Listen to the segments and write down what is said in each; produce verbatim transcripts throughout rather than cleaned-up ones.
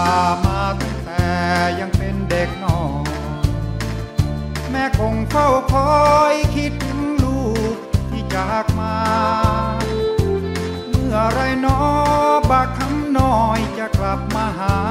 มาตั้งแต่ยังเป็นเด็กน้อยแม่คงเฝ้าคอยคิดถึงลูกที่จากมาเมื่อไรน้อบักคำน้อยจะกลับมาหา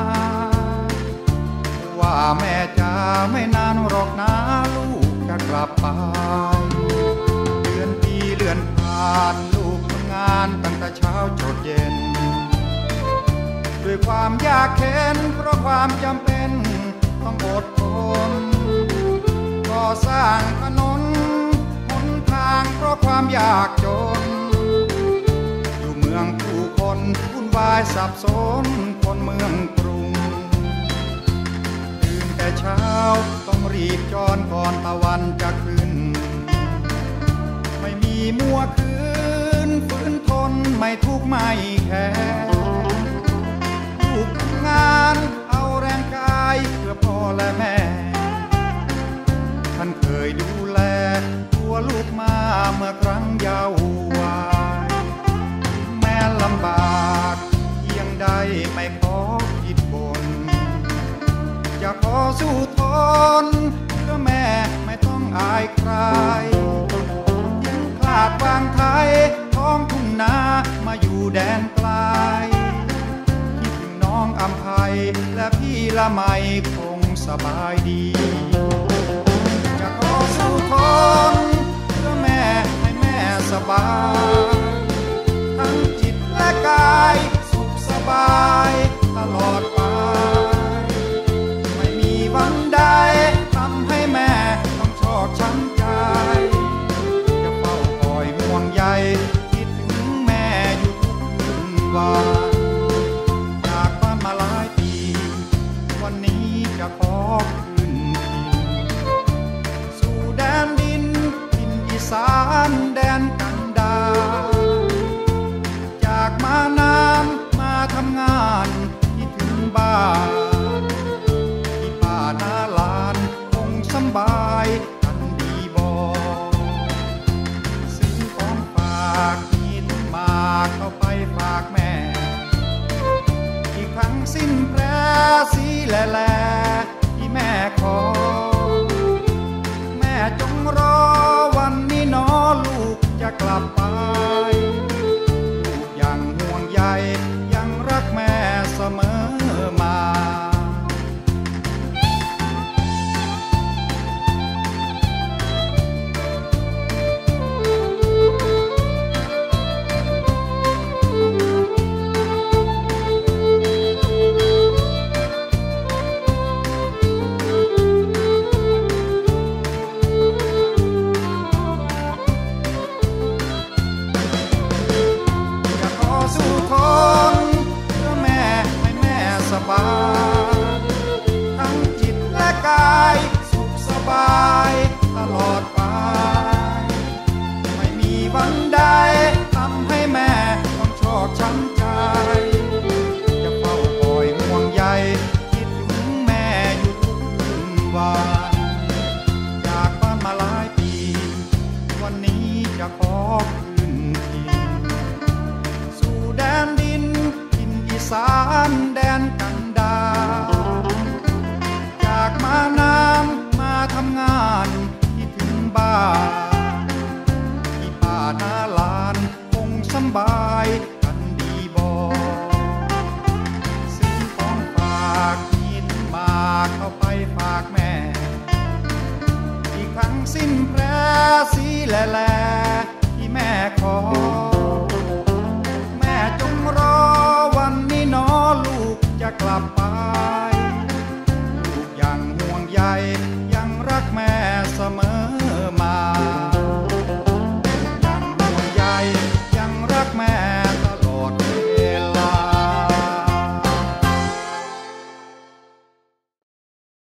ว่าแม่จะไม่นานหรอกนะลูกจะกลับไปเดือนปีเลื่อนผ่านลูกทำงานตั้งแต่เช้าจดเย็นด้วยความยากเข็นเพราะความจำเป็นต้องอดทนก่อสร้างถนนหนทางเพราะความยากจนอยู่เมืองผู้คนวุ่นวายสับสนคนเมืองกรุงตื่นแต่เช้าต้องรีบจรก่อนตะวันจะขึ้นไม่มีมัวคืนฝืนทนไม่ทุกข์ไม่แค้นลูกทำงานเอาแรงกายเพื่อพ่อและแม่ท่านเคยดูแลตัวลูกมาเมื่อครั้งเยาว์วัยแม้ลำบากเพียงใดไม่ขอผิดบนจะขอสู้ทนเพื่อแม่ไม่ต้องอายใครยังคลาดวางไทยท้องทุ่งนามาอยู่แดนไกลคิดถึงน้องอำไพและพี่ละไมคงสบายดีจะขอสู้ทนเพื่อแม่ให้แม่สบายทั้งจิตและกายสุขสบายตลอดไปไม่มีวันใดทำให้แม่ต้องชอกช้ำใจจะเฝ้าคอยห่วงใยคิดถึงแม่อยู่ทุกคืนวันจากบ้านมาหลายปีวันนี้จะขอคืนสู่แดนดินถิ่นอีสานแดนกันดารจากมานานมาทำงานคิดถึงบ้านที่ป่านาลานคงสบายกันดีบ่ซื้อของฝากกินมาเข้าไปฝากแม่อีกครั้งสิ้นแพร่สีแหล่ที่แม่ขอแม่จงรอวันนี้น้อลูกจะกลับไปลูกยังห่วงใยยังรักแม่เสมอมาสบายทั้งจิตและกายสุขสบายตลอดไปไม่มีวันใดทำให้แม่ต้องชอกช้ำใจจะเฝ้าคอยห่วงใยคิดถึงแม่อยู่ทุกคืนวันจากบ้านมาหลายปีวันนี้จะขอคืนถิ่นสู่แดนดินถิ่นอีสานแดนกันดารจากมานานมาทำงานคิดถึงบ้านที่ป่านาลานคงสบายกันดีบ่ซื้อของฝากกินมาเข้าไปฝากแม่อีกครั้งสิ้นแพร่สีแหล่